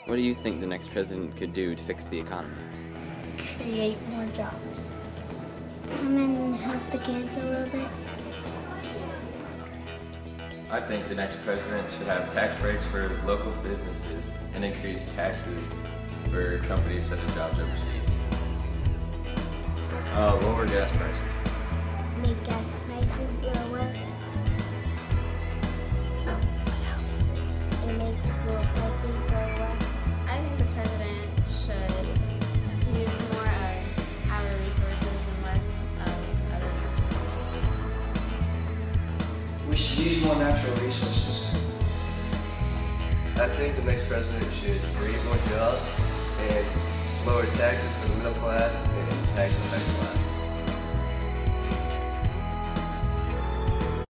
What do you think the next president could do to fix the economy? Create more jobs. Come and help the kids a little bit. I think the next president should have tax breaks for local businesses and increase taxes for companies sending jobs overseas. Lower gas prices. Make gas prices lower. What else? And make school prices lower. I think the president should use more of our resources and less of other people's resources. We should use more natural resources. I think the next president should create more jobs and lower taxes for the middle class and tax the middle class.